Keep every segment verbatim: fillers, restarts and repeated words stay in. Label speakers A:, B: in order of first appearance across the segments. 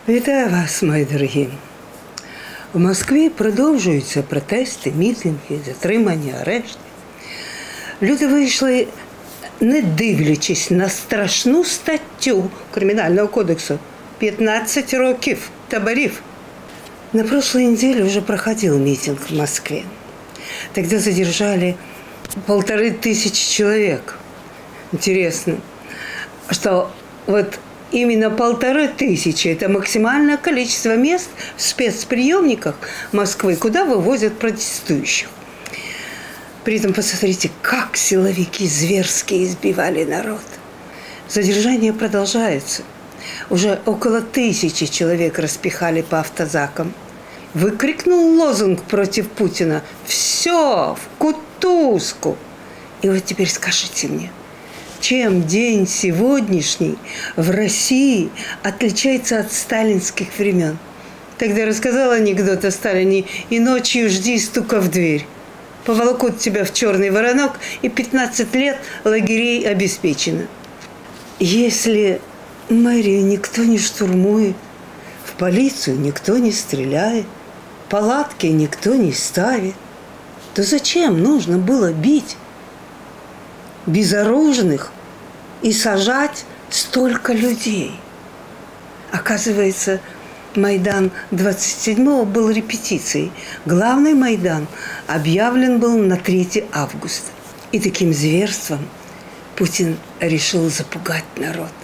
A: Вітаю вас, мої дорогі. У Москві продовжуються протести, мітинги, затримання, арешти. Люди вийшли, не дивлячись на страшну статтю Кримінального кодексу – пятнадцать років таборів. На прошлой неделе уже проходил митинг в Москве. Тогда задержали полторы тысячи человек. Интересно, что вот именно полторы тысячи – это максимальное количество мест в спецприемниках Москвы, куда вывозят протестующих. При этом посмотрите, как силовики зверски избивали народ. Задержание продолжается. Уже около тысячи человек распихали по автозакам. Выкрикнул лозунг против Путина «Все, в кутузку!» И вот теперь скажите мне, чем день сегодняшний в России отличается от сталинских времен? Тогда рассказал анекдот о Сталине «И ночью жди стука в дверь». Поволокут тебя в черный воронок, и пятнадцать лет лагерей обеспечено. Если мэрию никто не штурмует, в полицию никто не стреляет, палатки никто не ставит, то зачем нужно было бить безоружных и сажать столько людей? Оказывается, Майдан двадцать седьмого был репетицией. Главный Майдан объявлен был на третье августа. И таким зверством Путин решил запугать народ.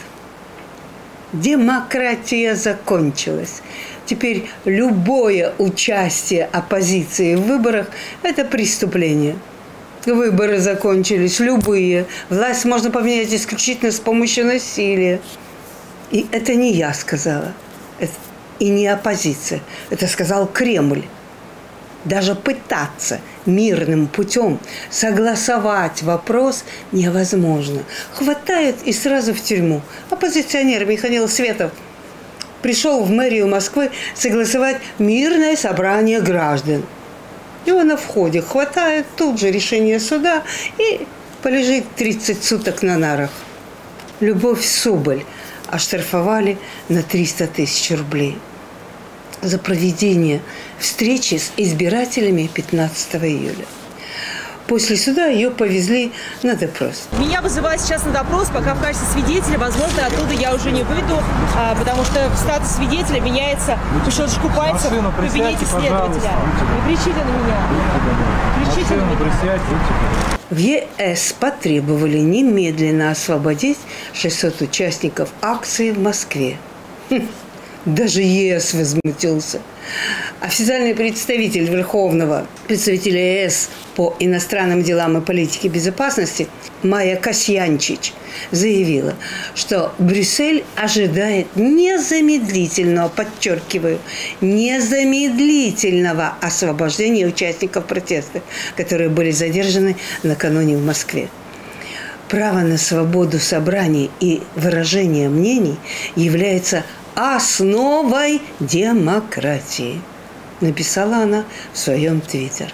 A: Демократия закончилась. Теперь любое участие оппозиции в выборах – это преступление. Выборы закончились, любые. Власть можно поменять исключительно с помощью насилия. И это не я сказала. Это и не оппозиция. Это сказал Кремль. Даже пытаться мирным путем согласовать вопрос невозможно. Хватает и сразу в тюрьму. Оппозиционер Михаил Светов пришел в мэрию Москвы согласовать мирное собрание граждан. Его на входе хватает, тут же решение суда и полежит тридцать суток на нарах. Любовь Соболь оштрафовали на триста тысяч рублей за проведение встречи с избирателями пятнадцатого июля. После суда ее повезли на допрос.
B: Меня вызывают сейчас на допрос, пока в качестве свидетеля. Возможно, оттуда я уже не выйду, а, потому что статус свидетеля меняется по щелчку пальцев в кабинете следователя. Не кричите на меня. Кричите на меня.
A: В ЕС потребовали немедленно освободить шестьсот участников акции в Москве. Хм, даже ЕС возмутился. Официальный представитель Верховного представителя ЕС по иностранным делам и политике безопасности Майя Касьянчич заявила, что Брюссель ожидает незамедлительного, подчеркиваю, незамедлительного освобождения участников протеста, которые были задержаны накануне в Москве. Право на свободу собраний и выражения мнений является основой демократии, написала она в своем твиттер.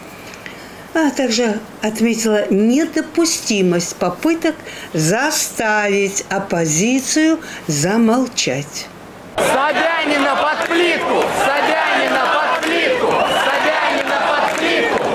A: А также отметила недопустимость попыток заставить оппозицию замолчать.
C: Собянина под плитку! Собянина под плитку! Собянина под плитку!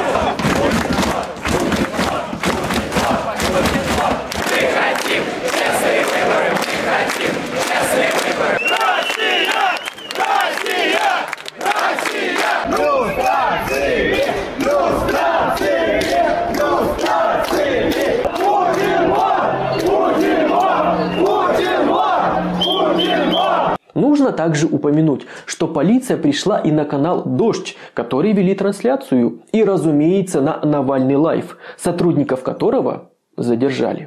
C: Мы хотим честные выборы! Мы хотим честные выборы! Россия! Россия! Россия! Люстрации! Люстрации! Люстрации! Путин вон! Путин вон! Путин вон! Путин вон!
D: Нужно также упомянуть, что полиция пришла и на канал «Дождь», который вели трансляцию, и, разумеется, на Навальный Лайв, сотрудников которого задержали.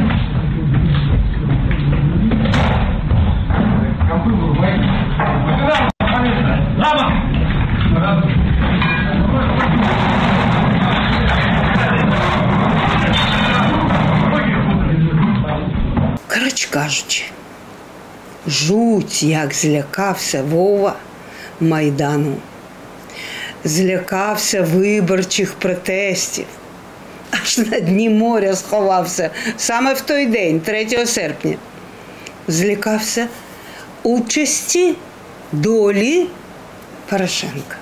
A: Коротше кажучи, жуть, як злякався Вова Майдану. Злякався виборчих протестів. Аж на дні моря сховався саме в той день, третього серпня. Злякався участі долі Порошенка.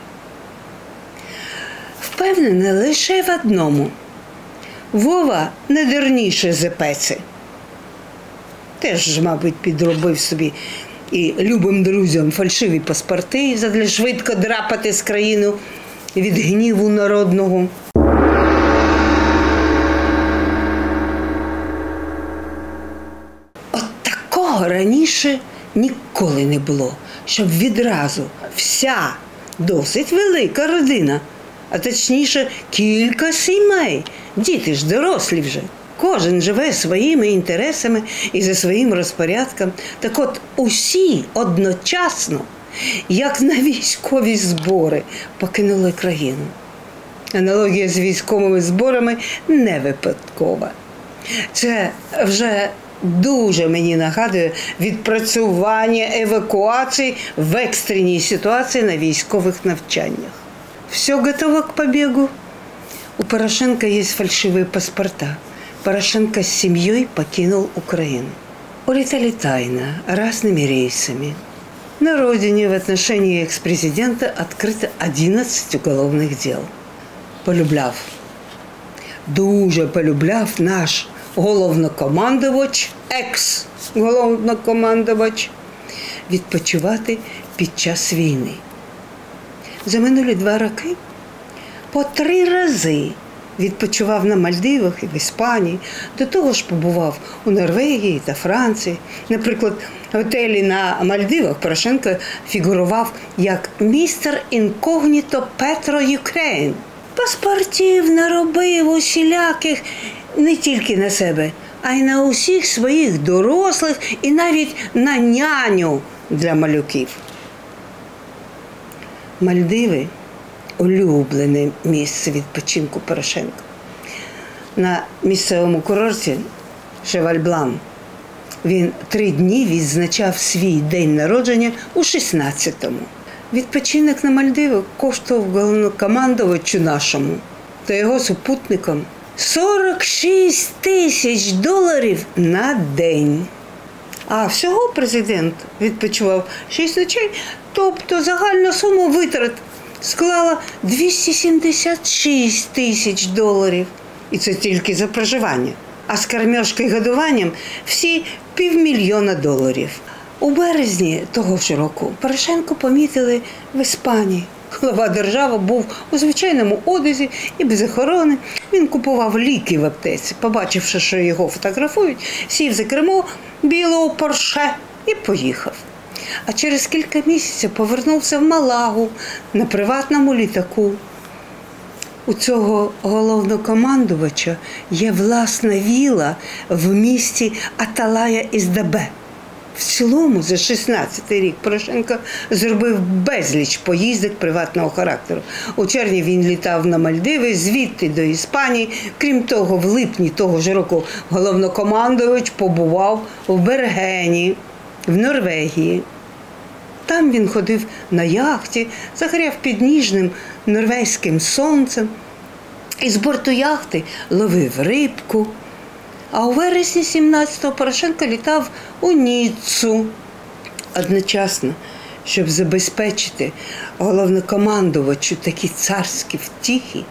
A: Впевнена лише в одному. Вова не дурніше за Пеці. Теж ж, мабуть, підробив собі і любим друзям фальшиві паспорти, задля швидко драпати з країну від гніву народного. От такого раніше ніколи не було, щоб відразу вся досить велика родина, а точніше кілька сімей, діти ж дорослі вже, кожен живе своїми інтересами і за своїм розпорядком. Так от усі одночасно, як на військові збори, покинули країну. Аналогія з військовими зборами не випадкова. Це вже дуже мені нагадує відпрацювання евакуації в екстреній ситуації на військових навчаннях. Все готово к побегу? У Порошенка есть фальшивые паспорта. Порошенко с семьей покинул Украину. Улетали тайно, разными рейсами. На родине в отношении экс-президента открыто одиннадцать уголовных дел. Полюбляв, дуже полюбляв наш головнокомандувач, екс-головнокомандувач, відпочивати під час війни. За минулі два роки по три рази відпочивав на Мальдивах і в Іспанії. До того ж побував у Норвегії та Франції. Наприклад, в готелі на Мальдивах Порошенко фігурував як містер інкогніто Петро Юкрейн. Паспортів наробив усіляких не тільки на себе, а й на усіх своїх дорослих і навіть на няню для малюків. Мальдиви – улюблене місце відпочинку Порошенка. На місцевому курорті Шевальблан він три дні відзначав свій день народження у шістнадцятому. Відпочинок на Мальдивах коштував головнокомандувачу нашому та його супутникам сорок шість тисяч доларів на день. А всього президент відпочивав шість ночей, тобто загальна сума витрат склала двісті сімдесят шість тисяч доларів. І це тільки за проживання. А з кормежкою і годуванням всі півмільйона доларів. У березні того ж року Порошенко помітили в Іспанії. Глава держави був у звичайному одязі і без охорони. Він купував ліки в аптеці. Побачивши, що його фотографують, сів за кермо білого Порше і поїхав. А через кілька місяців повернувся в Малагу на приватному літаку. У цього головнокомандувача є власна віла в місті Аталая-із-Дабе. В цілому за шістнадцятий рік Порошенко зробив безліч поїздок приватного характеру. У червні він літав на Мальдиви, звідти до Іспанії. Крім того, в липні того ж року головнокомандувач побував в Бергені, в Норвегії. Там він ходив на яхті, загоряв під ніжним норвезьким сонцем і з борту яхти ловив рибку. А у вересні сімнадцятого Порошенко літав у Ніццу. Одночасно, щоб забезпечити головнокомандувачу такі царські втіхи,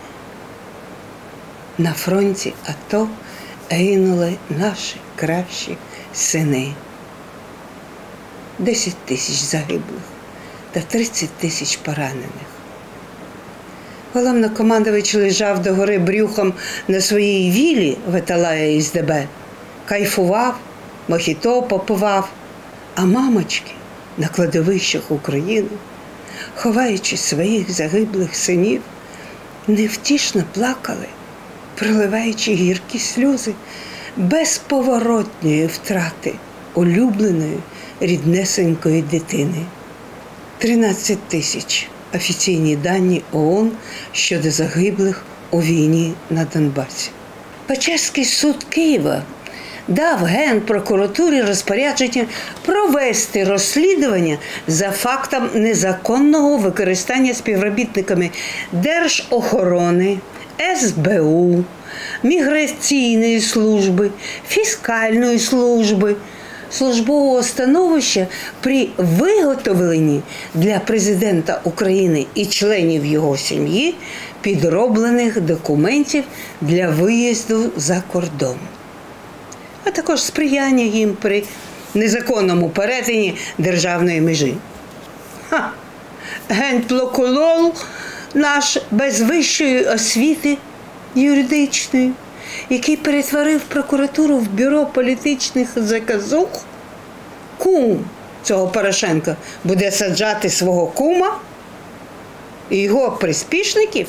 A: на фронті АТО гинули наші кращі сини. десять тисяч загиблих та тридцять тисяч поранених. Головнокомандувач лежав догори брюхом на своїй вілі в Аталая-із-Дабе, кайфував, мохіто попивав, а мамочки на кладовищах України, ховаючи своїх загиблих синів, невтішно плакали, проливаючи гіркі сльози безповоротної втрати улюбленої ріднесенької дитини. тринадцять тисяч. Офіційні дані ООН щодо загиблих у війні на Донбасі. Печерський суд Києва дав Генпрокуратурі розпорядження провести розслідування за фактом незаконного використання співробітниками Держохорони, ес бе у, Міграційної служби, Фіскальної служби службового становища при виготовленні для президента України і членів його сім'ї підроблених документів для виїзду за кордон, а також сприяння їм при незаконному перетині державної межі. Ха! Генпрокурор наш без вищої освіти юридичної, який перетворив прокуратуру в бюро політичних заказух, кум цього Порошенка буде саджати свого кума і його приспішників?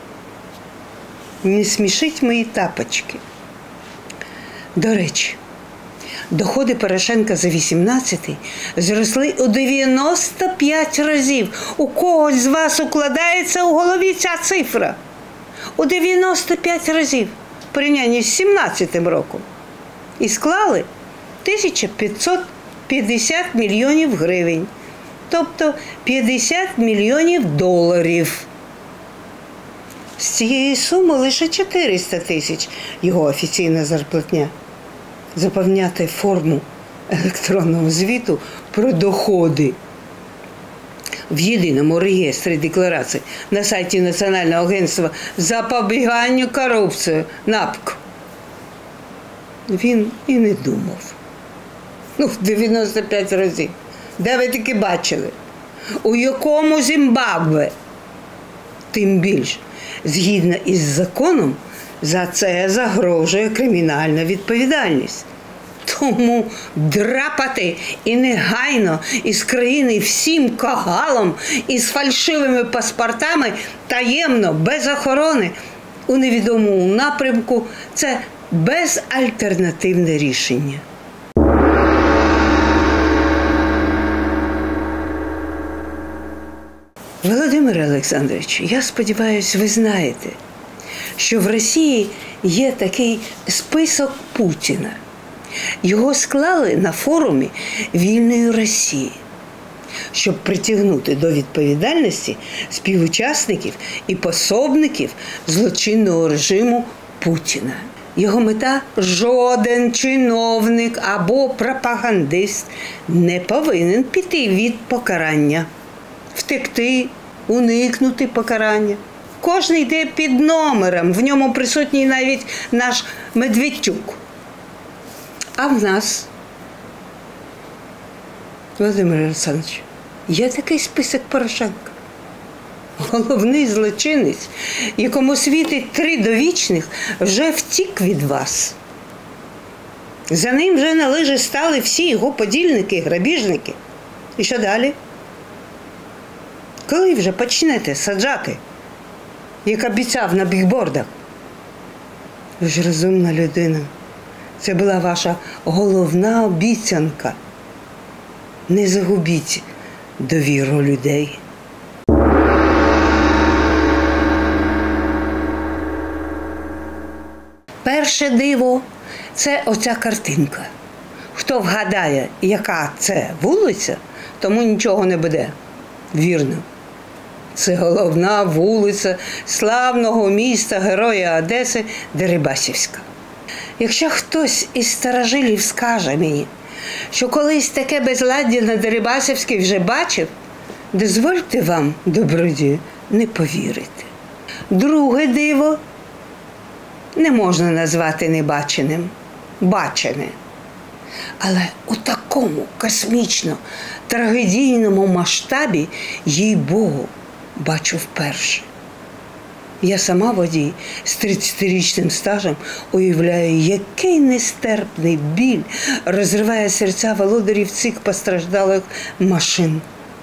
A: Не смішить мої тапочки. До речі, доходи Порошенка за вісімнадцятий зросли у дев'яносто п'ять разів. У когось з вас укладається у голові ця цифра? У дев'яносто п'ять разів в порівнянні з сімнадцятим роком. І склали тисяча п'ятсот п'ятдесят мільйонів гривень, тобто п'ятдесят мільйонів доларів. З цієї суми лише чотириста тисяч його офіційна зарплатня. Заповняти форму електронного звіту про доходи в єдиному реєстрі декларацій на сайті Національного агентства запобігання корупції НАПК він і не думав. Ну, дев'яносто п'ять разів. Де ви таки бачили? У якому Зімбабве? Тим більше, згідно із законом, за це загрожує кримінальна відповідальність. Тому драпати і негайно із країни всім кагалом із фальшивими паспортами таємно, без охорони, у невідомому напрямку – це безальтернативне рішення. Володимире Олександровичу, я сподіваюся, ви знаєте, що в Росії є такий список Путіна. Його склали на форумі «Вільної Росії», щоб притягнути до відповідальності співучасників і пособників злочинного режиму Путіна. Його мета – жоден чиновник або пропагандист не повинен піти від покарання, втекти, уникнути покарання. Кожен йде під номером, в ньому присутній навіть наш Медведчук. А в нас, Володимир Олександрович, є такий список Порошенка. Головний злочинець, якому світить три довічних, вже втік від вас. За ним вже на лижі стали всі його подільники, грабіжники. І що далі? Коли вже почнете саджати, як обіцяв на бігбордах? Ви ж розумна людина. Це була ваша головна обіцянка. Не загубіть довіру людей. Перше диво – це оця картинка. Хто вгадає, яка це вулиця, тому нічого не буде. Вірно. Це головна вулиця славного міста, героя Одеси Дерибасівська. Якщо хтось із старожилів скаже мені, що колись таке безладдя на Дерибасівській вже бачив, дозвольте вам, добродію, не повірити. Друге диво не можна назвати небаченим. Бачене. Але у такому космічно-трагедійному масштабі, їй-богу, бачу вперше. Я сама водій з тридцятирічним стажем уявляю, який нестерпний біль розриває серця володарів цих постраждалих машин.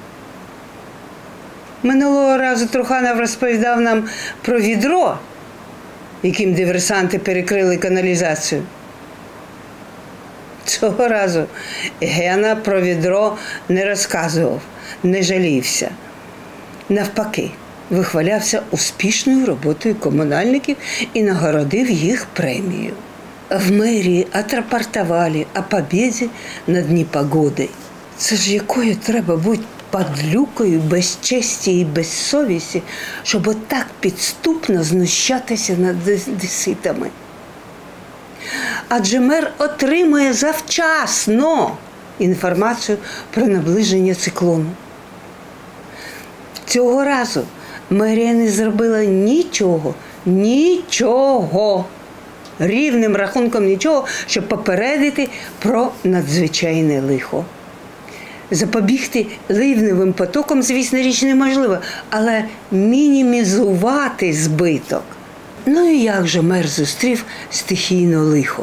A: Минулого разу Труханов розповідав нам про відро, яким диверсанти перекрили каналізацію. Цього разу Гена про відро не розказував, не жалівся. Навпаки, вихвалявся успішною роботою комунальників і нагородив їх премією. В мерії отрапортували о побєді над непогодою. Це ж якою треба бути падлюкою, без честі і без совісті, щоб отак підступно знущатися над одеситами. Адже мер отримує завчасно інформацію про наближення циклону. Цього разу мерія не зробила нічого, нічого, рівним рахунком нічого, щоб попередити про надзвичайне лихо. Запобігти ливневим потоком, звісно, річ неможливо, але мінімізувати збиток. Ну і як же мер зустрів стихійне лихо?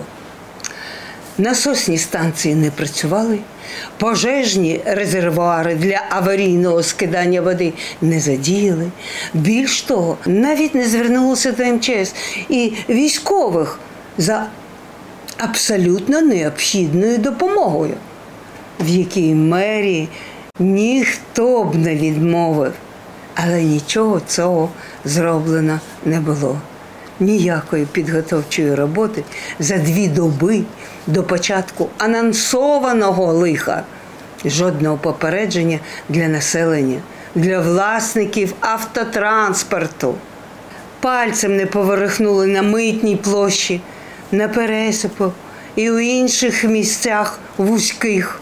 A: Насосні станції не працювали, пожежні резервуари для аварійного скидання води не задіяли. Більш того, навіть не звернулося до ем че ес і військових за абсолютно необхідною допомогою, в якій мерії ніхто б не відмовив. Але нічого цього зроблено не було. Ніякої підготовчої роботи за дві доби до початку анонсованого лиха. Жодного попередження для населення, для власників автотранспорту. Пальцем не поворухнули на Митній площі, на пересипах і у інших місцях вузьких.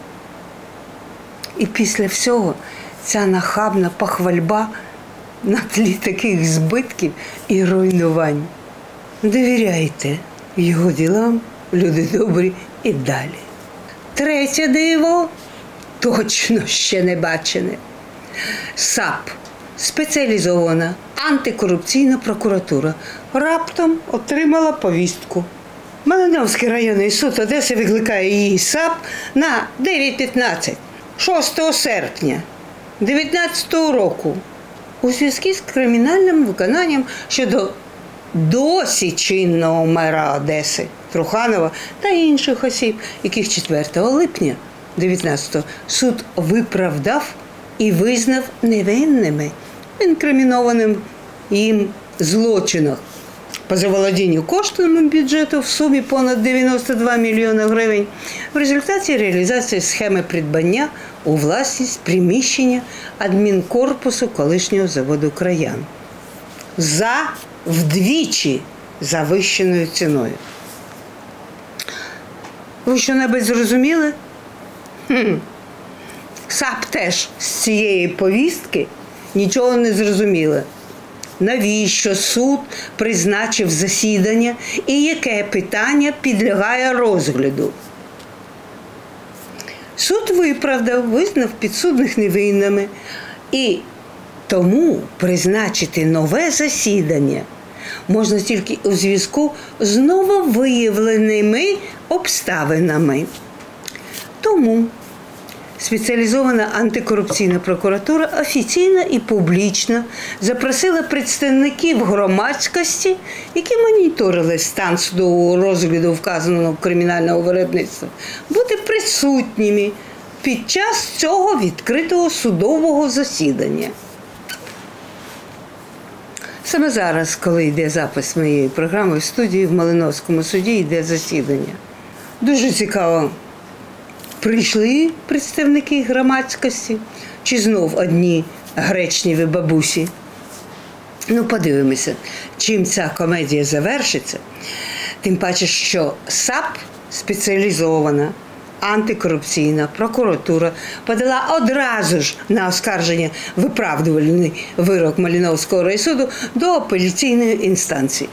A: І після всього ця нахабна похвальба на тлі таких збитків і руйнувань. Довіряйте його ділам, люди добрі, і далі. Третє диво точно ще не бачене. САП – спеціалізована антикорупційна прокуратура раптом отримала повістку. Малиновський районний суд Одеси викликає її САП на дев'ять п'ятнадцять, шостого серпня дві тисячі дев'ятнадцятого року у зв'язку з кримінальним виконанням щодо досі чинного мера Одеси Труханова та інших осіб, яких четвертого липня дві тисячі дев'ятнадцятого суд виправдав і визнав невинними в інкримінованим їм злочинах по заволодінню коштами бюджету в сумі понад дев'яносто два мільйони гривень в результаті реалізації схеми придбання у власність приміщення адмінкорпусу колишнього заводу «Краян» за вдвічі завищеною ціною. Ви що-небудь зрозуміли? Хм. САП теж з цієї повістки нічого не зрозуміли. Навіщо суд призначив засідання і яке питання підлягає розгляду? Суд виправдав, визнав підсудних невинними і тому призначити нове засідання можна тільки у зв'язку з нововиявленими обставинами. Тому спеціалізована антикорупційна прокуратура офіційно і публічно запросила представників громадськості, які моніторили стан судового розгляду вказаного кримінального виробництва, бути присутніми під час цього відкритого судового засідання. Саме зараз, коли йде запис моєї програми, в студії в Малиновському суді йде засідання. Дуже цікаво, прийшли представники громадськості, чи знов одні гречневі бабусі. Ну, подивимося, чим ця комедія завершиться. Тим паче, що САП спеціалізована антикорупційна прокуратура подала одразу ж на оскарження виправдувальний вирок Малиновського райсуду до апеляційної інстанції.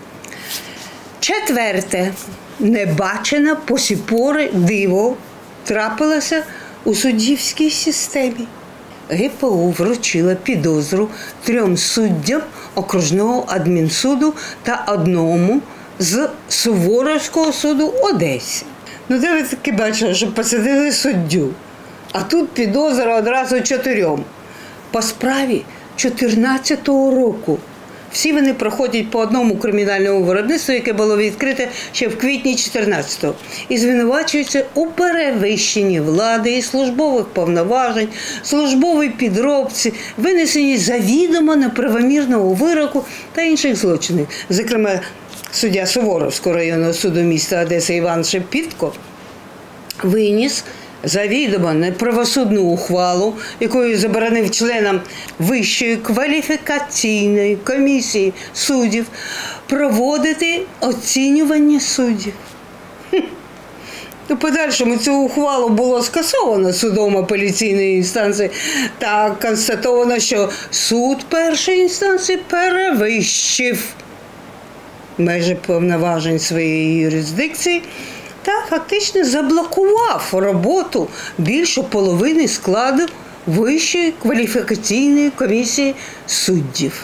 A: Четверте. Небачене по сі пори диво трапилося у суддівській системі. ге пе у вручила підозру трьом суддям окружного адмінсуду та одному з Суворовського суду Одесі. Ну, де ви таки бачили, що посадили суддю? А тут підозра одразу чотирьом. По справі чотирнадцятого року. Всі вони проходять по одному кримінальному виробництву, яке було відкрите ще в квітні чотирнадцятого. І звинувачуються у перевищенні влади і службових повноважень, службовій підробці, винесенні завідомо неправомірного вироку та інших злочинів. Зокрема, суддя Суворовського районного суду міста Одеси Іван Шепітко виніс завідомо неправосудну ухвалу, якою заборонив членам Вищої кваліфікаційної комісії суддів проводити оцінювання суддів. У подальшому цю ухвалу було скасовано судом апеляційної інстанції та констатовано, що суд першої інстанції перевищив межі повноважень своєї юрисдикції та фактично заблокував роботу більше половини складу Вищої кваліфікаційної комісії суддів.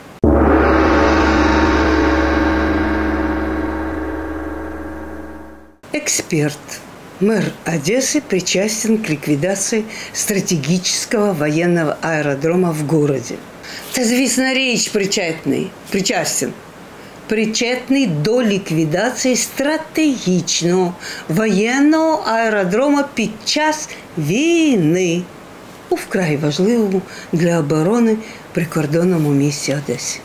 A: Эксперт. Мэр Одессы причастен к ликвидации стратегического военного аэродрома в городе. Та, звісно, річ причетний, причастен. Причетний до ліквідації стратегічного воєнного аеродрома під час війни у вкрай важливому для оборони прикордонному місті Одесі.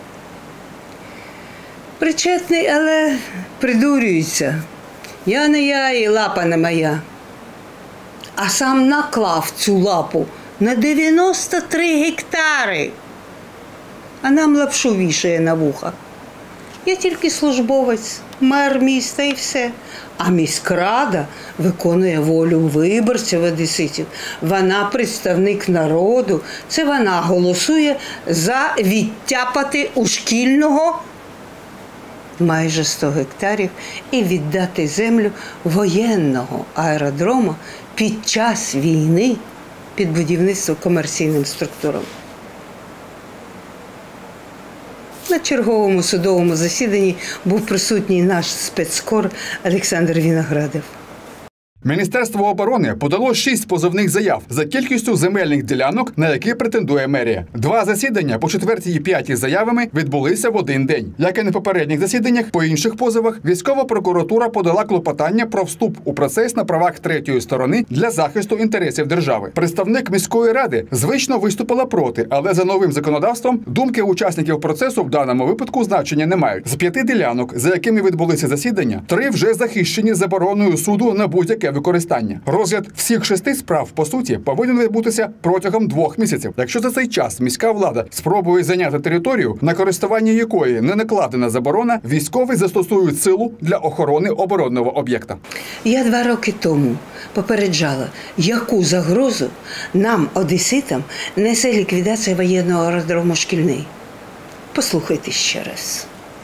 A: Причетний, але придурюється. Я не я і лапа не моя. А сам наклав цю лапу на дев'яносто три гектари. А нам лапшу вішає на вуха. Я тільки службовець, мер міста і все. А міськрада виконує волю виборців одеситів. Вона представник народу. Це вона голосує за відтяпати у шкільного майже сто гектарів і віддати землю воєнного аеродрому під час війни під будівництво комерційним структурам. На черговому судовому засіданні був присутній наш спецкор Олександр Віноградов.
E: Міністерство оборони подало шість позовних заяв за кількістю земельних ділянок, на які претендує мерія. Два засідання по четвертій і п'ятій заявами відбулися в один день. Як і на попередніх засіданнях, по інших позовах військова прокуратура подала клопотання про вступ у процес на правах третьої сторони для захисту інтересів держави. Представник міської ради звично виступила проти, але за новим законодавством думки учасників процесу в даному випадку значення не мають. З п'яти ділянок, за якими відбулися засідання, три вже захищені забороною суду на будь-яке використання. Розгляд всіх шести справ, по суті, повинен відбутися протягом двох місяців. Якщо за цей час міська влада спробує зайняти територію, на користування якої не накладена заборона, військові застосують силу для охорони оборонного об'єкта.
A: Я два роки тому попереджала, яку загрозу нам, одеситам, несе ліквідація воєнного аеродрому «Шкільний». Послухайте ще раз.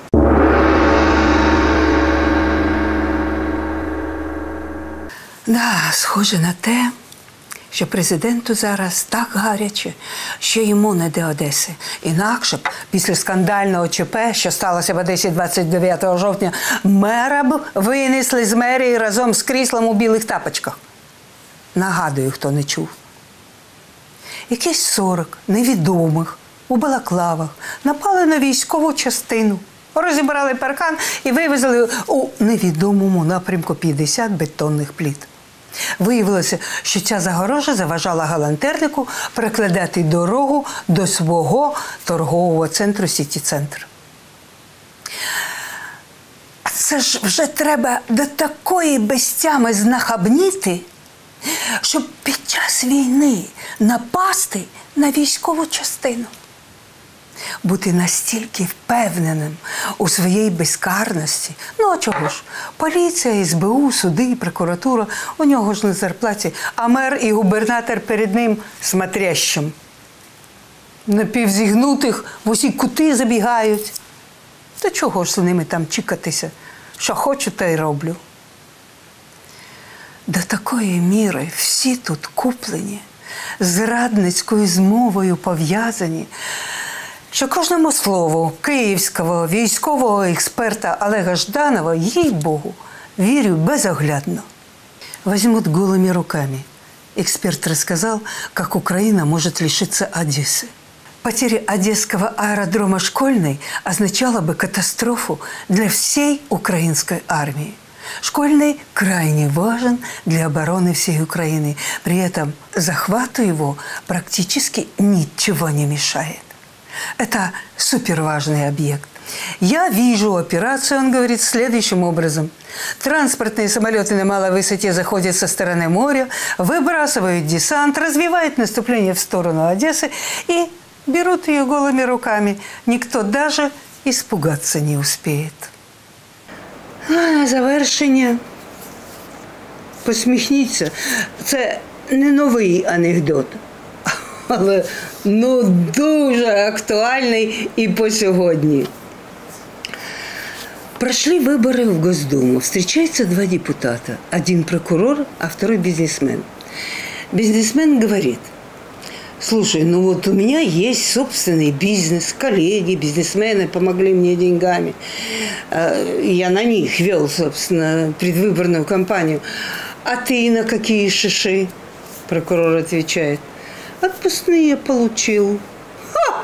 A: Да, схоже на те, що президенту зараз так гаряче, що йому не до Одеси. Інакше б після скандального ЧП, що сталося в Одесі двадцять дев'ятого жовтня, мера б винесли з мерії разом з кріслом у білих тапочках. Нагадую, хто не чув. Якісь сорок невідомих у балаклавах напали на військову частину. Розібрали паркан і вивезли у невідомому напрямку п'ятдесят бетонних плит. Виявилося, що ця загорожа заважала галантернику прокладати дорогу до свого торгового центру «Сіті-центр». А це ж вже треба до такої безтями знахабніти, щоб під час війни напасти на військову частину. Бути настільки впевненим у своїй безкарності. Ну, а чого ж? Поліція, ес бе у, суди, прокуратура, у нього ж на зарплаті, а мер і губернатор перед ним смотрящим. Напівзігнутих в усі кути забігають. Та чого ж з ними там чікатися? Що хочу, та й роблю. До такої міри всі тут куплені, зрадницькою змовою пов'язані, що кожному слову київського військового експерта Олега Жданова, їй-богу, вірю безоглядно. Возьмут голыми руками. Эксперт рассказал, как Украина может лишиться Одессы. Потеря одесского аэродрома «Школьный» означала бы катастрофу для всей украинской армии. «Школьный» крайне важен для обороны всей Украины. При этом захвату его практически ничего не мешает. Это суперважный объект. Я вижу операцию, он говорит, следующим образом. Транспортные самолеты на малой высоте заходят со стороны моря, выбрасывают десант, развивают наступление в сторону Одессы и берут ее голыми руками. Никто даже испугаться не успеет. А на завершення посміхніться. Це не новий анекдот, але ну дуже актуальний і по сьогодні. Прошли выборы в Госдуму. Встречаются два депутата. Один прокурор, а второй бизнесмен. Бизнесмен говорит: слушай, ну вот у меня есть собственный бизнес, коллеги, бизнесмены помогли мне деньгами. Я на них вел, собственно, предвыборную кампанию. А ты на какие шиши? Прокурор отвечает: отпускные получил. Ха!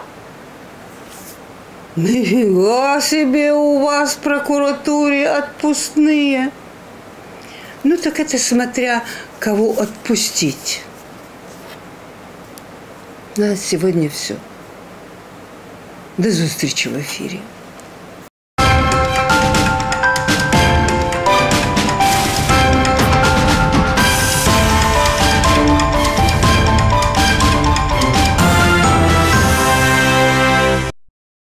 A: Нифига себе у вас в прокуратуре отпускные. Ну так это смотря кого отпустить. На сегодня все. До зустрічі в ефірі.